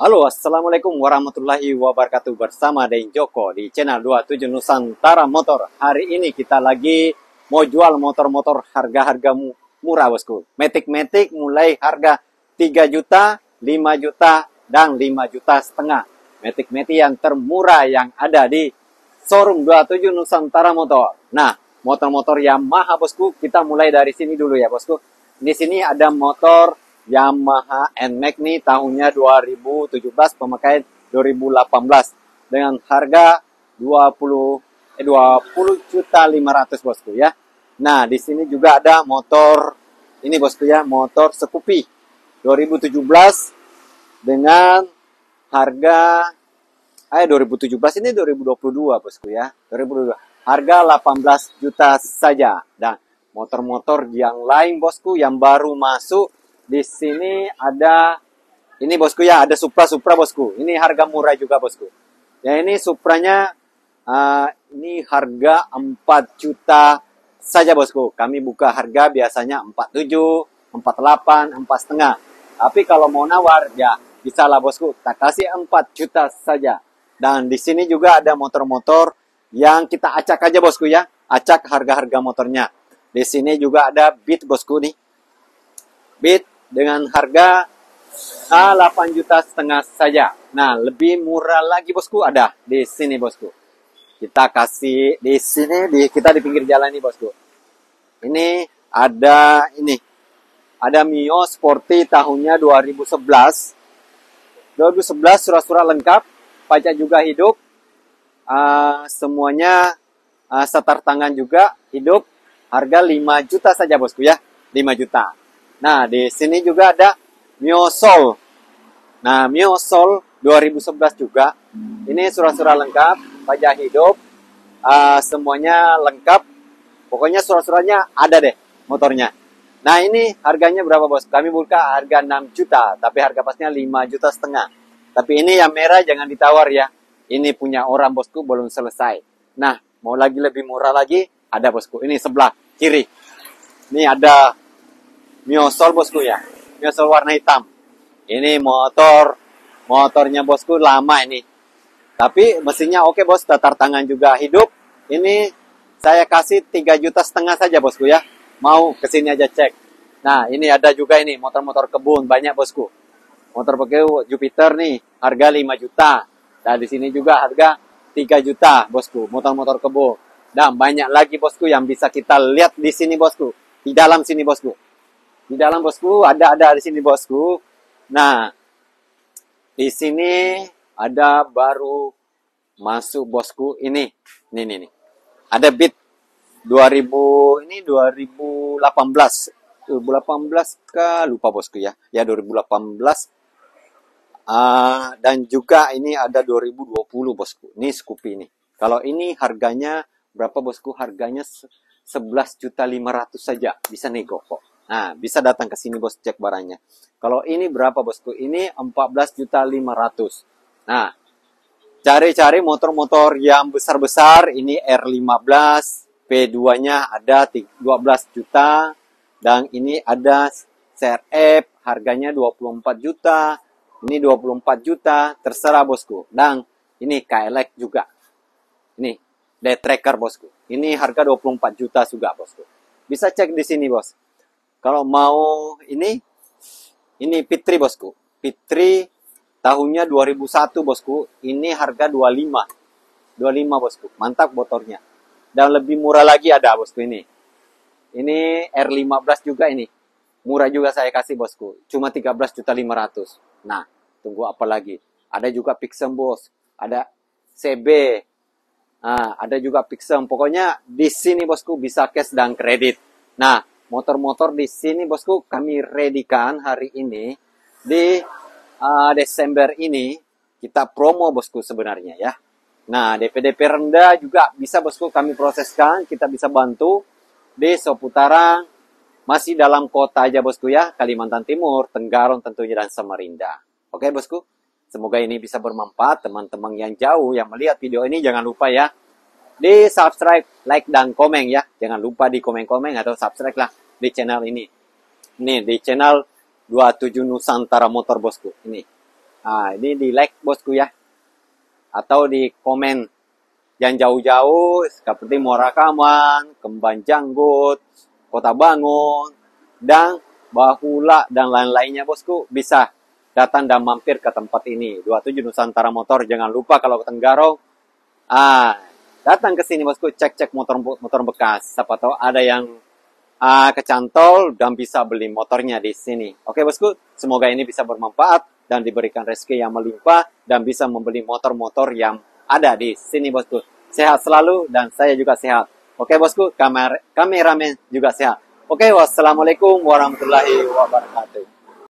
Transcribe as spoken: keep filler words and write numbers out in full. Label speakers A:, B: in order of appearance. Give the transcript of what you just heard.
A: Halo, assalamualaikum warahmatullahi wabarakatuh. Bersama Deng Joko di channel dua puluh tujuh Nusantara Motor. Hari ini kita lagi mau jual motor-motor harga-harga murah, bosku. Matic-Matic mulai harga tiga juta, lima juta, dan lima juta setengah. Matic-Matic yang termurah yang ada di showroom dua puluh tujuh Nusantara Motor. Nah, motor-motor Yamaha, bosku, kita mulai dari sini dulu ya, bosku. Di sini ada motor Yamaha N Max nih tahunnya dua ribu tujuh belas, pemakaian dua ribu delapan belas dengan harga dua puluh juta lima ratus, bosku ya. Nah, di sini juga ada motor ini, bosku ya, motor Scoopy dua ribu tujuh belas dengan harga eh dua ribu tujuh belas ini dua ribu dua puluh dua, bosku ya. dua ribu dua puluh dua. Harga delapan belas juta saja. Dan motor-motor yang lain, bosku, yang baru masuk di sini ada ini, bosku ya, ada Supra-Supra, bosku. Ini harga murah juga, bosku. Ya, ini Supranya uh, ini harga empat juta saja, bosku. Kami buka harga biasanya empat puluh tujuh, empat puluh delapan, empat koma lima. Tapi kalau mau nawar ya bisa lah, bosku. Tak kasih empat juta saja. Dan di sini juga ada motor-motor yang kita acak aja, bosku ya. Acak harga-harga motornya. Di sini juga ada Beat, bosku nih. Beat dengan harga ah, delapan juta setengah saja. Nah, lebih murah lagi, bosku, ada di sini, bosku. Kita kasih di sini, di kita di pinggir jalan nih, bosku. Ini ada ini. Ada Mio Sporty tahunnya dua ribu sebelas. dua ribu sebelas surat-surat lengkap, pajak juga hidup. Uh, semuanya uh, setar tangan juga hidup. Harga lima juta saja, bosku ya. lima juta. Nah, di sini juga ada Mio Soul. Nah, Mio Soul dua ribu sebelas juga. Ini surat-surat lengkap, pajak hidup, uh, semuanya lengkap. Pokoknya surat-suratnya ada deh motornya. Nah, ini harganya berapa, bos? Kami buka harga enam juta, tapi harga pasnya lima juta setengah. Tapi ini yang merah jangan ditawar ya. Ini punya orang, bosku, belum selesai. Nah, mau lagi lebih murah lagi, ada, bosku. Ini sebelah kiri. Ini ada Mio Soul, bosku ya. Mio Soul warna hitam. Ini motor, motornya, bosku, lama ini. Tapi mesinnya oke, bos. Tatar tangan juga hidup. Ini saya kasih tiga juta setengah saja, bosku ya. Mau kesini aja cek. Nah, ini ada juga ini motor-motor kebun banyak, bosku. Motor pakai Jupiter nih, harga lima juta. Dan di sini juga harga tiga juta, bosku. Motor-motor kebun. Dan banyak lagi, bosku, yang bisa kita lihat di sini, bosku. Di dalam sini, bosku. Di dalam, bosku, ada ada di sini, bosku. Nah, di sini ada baru masuk, bosku, ini. Ini nih nih. Ada Beat dua ribu ini dua ribu delapan belas. dua ribu delapan belas kah? Lupa, bosku ya. Ya, dua ribu delapan belas. Uh, dan juga ini ada dua ribu dua puluh, bosku. Ini Scoopy ini. Kalau ini harganya berapa, bosku? Harganya sebelas juta lima ratus saja. Bisa nego kok. Nah, bisa datang ke sini, bos, cek barangnya. Kalau ini berapa, bosku? Ini empat belas juta lima ratus. Nah, cari-cari motor-motor yang besar-besar. Ini R lima belas, P dua-nya ada dua belas juta. Dan ini ada C R F, harganya dua puluh empat juta. Ini dua puluh empat juta, terserah, bosku. Dan ini K L X juga. Ini Day Tracker, bosku. Ini harga dua puluh empat juta juga, bosku. Bisa cek di sini, bos. Kalau mau ini, ini Fitri, bosku. Fitri tahunnya dua ribu satu, bosku. Ini harga dua puluh lima. dua puluh lima, bosku. Mantap motornya. Dan lebih murah lagi ada, bosku, ini. Ini R lima belas juga ini. Murah juga saya kasih, bosku. Cuma tiga belas juta lima ratus. Nah, tunggu apa lagi? Ada juga Pixem, bos. Ada C B. Nah, ada juga Pixem. Pokoknya di sini, bosku, bisa cash dan kredit. Nah, motor-motor di sini, bosku, kami readykan hari ini. Di uh, Desember ini, kita promo, bosku, sebenarnya ya. Nah, D P D P rendah juga bisa, bosku, kami proseskan. Kita bisa bantu di seputaran, masih dalam kota aja, bosku ya. Kalimantan Timur, Tenggarong tentunya, dan Samarinda. Oke, bosku. Semoga ini bisa bermanfaat. Teman-teman yang jauh, yang melihat video ini, jangan lupa ya. Di subscribe, like, dan komen ya. Jangan lupa di komen-komen atau subscribe lah di channel ini. Ini di channel dua puluh tujuh Nusantara Motor, bosku. Ini. Nah, ini di like bosku ya. Atau di komen yang jauh-jauh seperti Muara Kaman, Kemban Janggut, Kota Bangun, dan Bahula dan lain-lainnya bosku, bisa datang dan mampir ke tempat ini. dua puluh tujuh Nusantara Motor. Jangan lupa kalau ke Tenggarong, ah, datang ke sini bosku, cek-cek motor-motor bekas. Siapa tahu ada yang ah, kecantol dan bisa beli motornya di sini. Oke bosku, semoga ini bisa bermanfaat dan diberikan rezeki yang melimpah dan bisa membeli motor-motor yang ada di sini bosku. Sehat selalu dan saya juga sehat. Oke bosku, kamer kameramen juga sehat. Oke, wassalamualaikum warahmatullahi wabarakatuh.